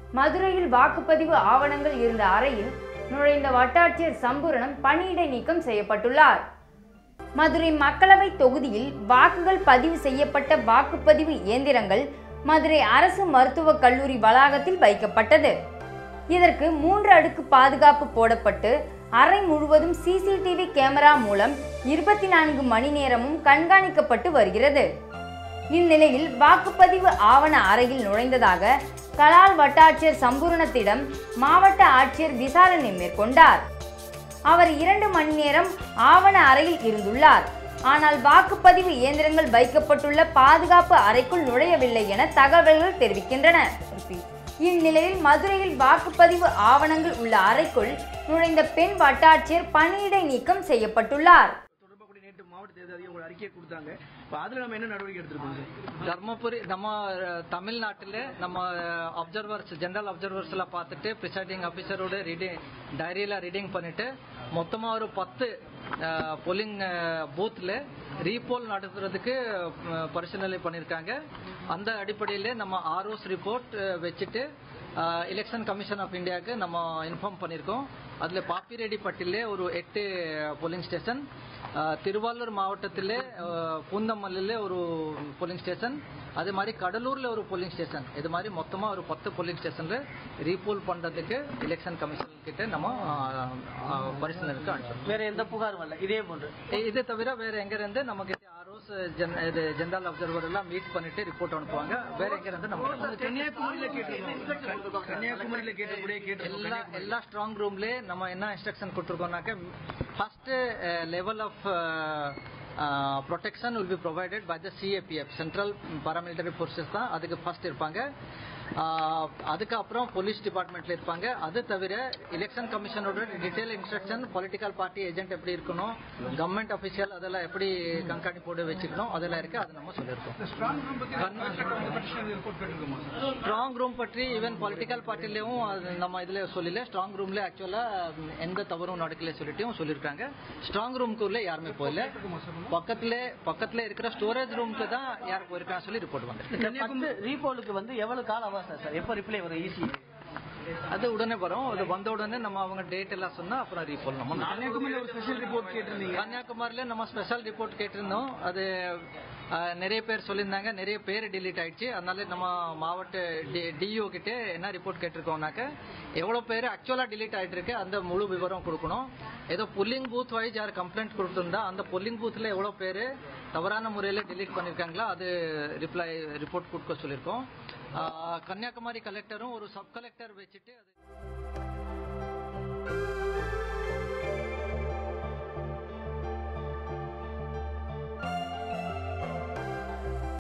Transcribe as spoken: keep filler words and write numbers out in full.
மதுரையில் வாக்குப்பதிவு ஆவணங்கள் இருந்த அறையில் நுழைந்த வட்டாட்சியர் சம்பூரணம் பணியிடை நீக்கம் செய்யப்பட்டுள்ளார். மதுரை மக்களவை தொகுதியில் வாக்குகள் பதிவு செய்யப்பட்ட வாக்குப்பதிவு இயந்திரங்கள் மதுரை அரசு மருத்துவக் கல்லூரி வளாகத்தில் வைக்கப்பட்டது. இதற்கு மூன்று அடுக்கு பாதுகாப்பு போடப்பட்டு அறை முழுவதும் சிசிடிவி கேமரா மூலம் இருபத்தி நான்கு மணி நேரமும் கண்காணிக்கப்பட்டு வருகிறது. இந்நிலையில் வாக்குப்பதிவு ஆவண அறையில் நுழைந்ததாக கலால் வட்டாட்சியர் சம்பூரணத்திடம் மாவட்ட ஆட்சியர் விசாரணை மேற்கொண்டார். அவர் இரண்டு மணி நேரம் ஆவண அறையில் இருந்துள்ளார். ஆனால் வாக்குப்பதிவு இயந்திரங்கள் வைக்கப்பட்டுள்ள பாதுகாப்பு அறைக்குள் நுழையவில்லை என தகவல்கள் தெரிவிக்கின்றன. இந்நிலையில் மதுரையில் வாக்குப்பதிவு ஆவணங்கள் உள்ள அறைக்குள் நுழைந்த பெண் வட்டாட்சியர் பணியிடை நீக்கம் செய்யப்பட்டுள்ளார். தர்மபுரி நம்ம தமிழ்நாட்டில் நம்ம அப்சர்வர்ஸ் ஜெனரல் அப்சர்வர்ஸ் எல்லாம் பார்த்துட்டு பிரிசைடிங் ஆஃபீஸரோட ரீடிங் டைரியில ரீடிங் பண்ணிட்டு மொத்தமாக ஒரு பத்து போலிங் பூத்தில் ரீபோல் நடத்துறதுக்கு பரிசீலனை பண்ணியிருக்காங்க. அந்த அடிப்படையில் நம்ம ஆர்ஓஸ் ரிப்போர்ட் வச்சுட்டு எலெக்ஷன் கமிஷன் ஆஃப் இந்தியாவுக்கு நம்ம இன்ஃபார்ம் பண்ணியிருக்கோம். அதில் பாப்பிரெட்டிப்பட்டிலே ஒரு எட்டு போலிங் ஸ்டேஷன், திருவாரூர் மாவட்டத்தில் பூந்தமல்லியில் ஒரு போலிங் ஸ்டேஷன், அதே மாதிரி கடலூரில் ஒரு போலிங் ஸ்டேஷன், இது மாதிரி மொத்தமாக ஒரு பத்து போலிங் ஸ்டேஷனில் ரீபோல் பண்ணுறதுக்கு எலெக்ஷன் கமிஷன் கிட்ட நம்ம பரிசீலனைக்கு அனுப்பிச்சோம். வேற எந்த புகாரும் இல்லை. இதே போன்று இதை தவிர வேற எங்க இருந்து நமக்கு ஆர்ஓஸ் ஜெனரல் அப்சர்வர் எல்லாம் மீட் பண்ணிட்டு ரிப்போர்ட் அனுப்புவாங்க. வேற எங்க இருந்து நம்ம கன்னியாகுமரியில எல்லா எல்லா ஸ்ட்ராங் ரூம்ல நம்ம என்ன இன்ஸ்ட்ரக்ஷன் கொடுத்துருக்கோம்னாக்க first level of protection will be provided by the CAPF central paramilitary forces தான் அதுக்கு ஃபர்ஸ்ட் இருப்பாங்க. அதுக்கப்புறம் போலீஸ் டிபார்ட்மெண்ட்ல இருப்பாங்க. அது தவிர எலெக்ஷன் கமிஷனோட detail instruction political party agent எப்படி இருக்கணும், கவர்மெண்ட் அபிஷியல் அதெல்லாம் எப்படி கண்காணிப்போடு வச்சுக்கணும் அதெல்லாம் இருக்கு. அது நம்ம சொல்லியிருக்கோம். ஸ்ட்ராங் ரூம் பற்றி ஈவன் பொலிட்டிக்கல் பார்ட்டிலையும் நம்ம இதுல சொல்லல. ஸ்ட்ராங் ரூம்ல ஆக்சுவலா எந்த தவறும் நடக்கல சொல்லிட்டும் சொல்லியிருக்காங்க. ஸ்ட்ராங் ரூம்குள்ள யாருமே போயில. பக்கத்துல பக்கத்துல இருக்கிற ஸ்டோரேஜ் ரூம்க்கு தான் யார் போயிருக்காங்க சொல்லி ரிப்போர்ட் வந்து ரீபோலுக்கு வந்து எவ்வளவு கால அவகாசம் எப்ப ரிப்ளை வரும்? ஈஸி அது உடனே வரும். அது வந்த உடனே நம்ம அவங்க டேட் எல்லாம் சொன்னா அப்புறம் ரீபோல் நம்ம கன்னியாகுமரியில ஒரு ஸ்பெஷல் ரிப்போர்ட் கேட்டிருந்தீங்க. கன்னியாகுமரியில நம்ம ஸ்பெஷல் ரிப்போர்ட் கேட்டிருந்தோம். அது நிறைய பேர் சொல்லியிருந்தாங்க, நிறைய பேர் டிலீட் ஆயிடுச்சு. அதனால நம்ம மாவட்ட டிஇஓ கிட்ட என்ன ரிப்போர்ட் கேட்டிருக்கோம்னாக்க எவ்வளவு பேர் ஆக்சுவலா டிலீட் ஆயிட்டு இருக்கு அந்த முழு விவரம் கொடுக்கணும். ஏதோ புல்லிங் பூத் வைஸ் யார் கம்ப்ளைண்ட் கொடுத்திருந்தா அந்த புல்லிங் பூத்ல எவ்வளவு பேர் தவறான முறையில டிலீட் பண்ணிருக்காங்களா அது ரிப்ளை ரிப்போர்ட் கொடுக்க சொல்லியிருக்கோம். கன்னியாகுமரி கலெக்டரும் ஒரு சப் கலெக்டர் வச்சுட்டு அது